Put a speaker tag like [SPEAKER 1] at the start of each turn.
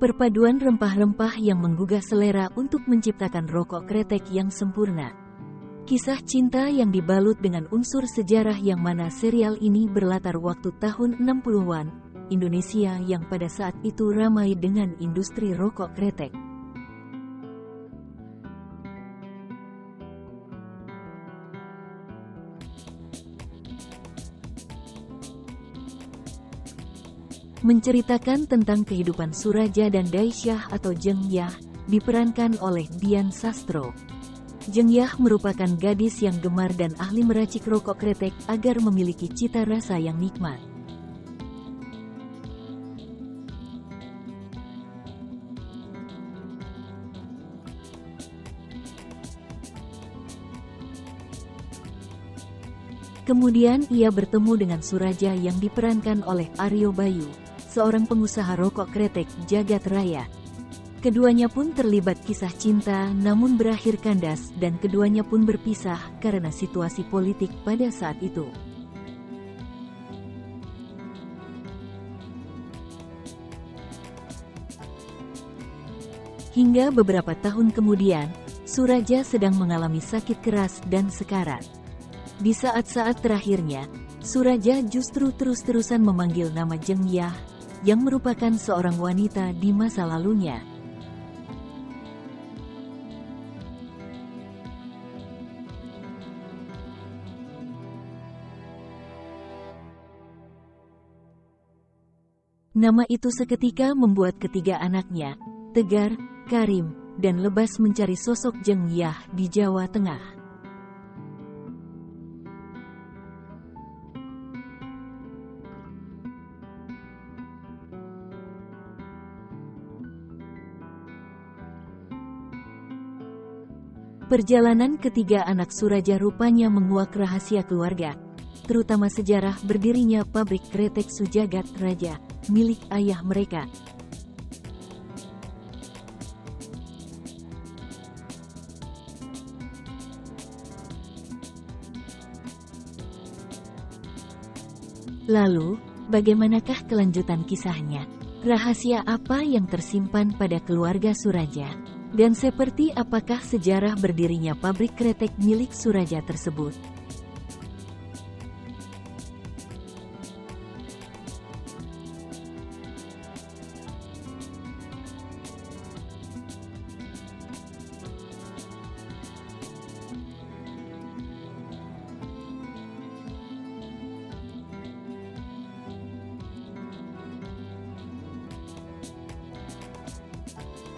[SPEAKER 1] Perpaduan rempah-rempah yang menggugah selera untuk menciptakan rokok kretek yang sempurna. Kisah cinta yang dibalut dengan unsur sejarah yang mana serial ini berlatar waktu tahun 60-an, Indonesia yang pada saat itu ramai dengan industri rokok kretek. Menceritakan tentang kehidupan Suraja dan Daisyah atau Jeng Yah, diperankan oleh Dian Sastro. Jeng Yah merupakan gadis yang gemar dan ahli meracik rokok kretek agar memiliki cita rasa yang nikmat. Kemudian ia bertemu dengan Suraja yang diperankan oleh Aryo Bayu, seorang pengusaha rokok kretek jagat raya. Keduanya pun terlibat kisah cinta namun berakhir kandas dan keduanya pun berpisah karena situasi politik pada saat itu. Hingga beberapa tahun kemudian, Suraja sedang mengalami sakit keras dan sekarat. Di saat-saat terakhirnya, Suraja justru terus-terusan memanggil nama Jeng Yah, yang merupakan seorang wanita di masa lalunya. Nama itu seketika membuat ketiga anaknya, Tegar, Karim, dan Lebas mencari sosok Jeng Yah di Jawa Tengah. Perjalanan ketiga anak Suraja rupanya menguak rahasia keluarga, terutama sejarah berdirinya pabrik kretek Sujagat Raja, milik ayah mereka. Lalu, bagaimanakah kelanjutan kisahnya? Rahasia apa yang tersimpan pada keluarga Suraja? Dan seperti apakah sejarah berdirinya pabrik kretek milik Suraja tersebut?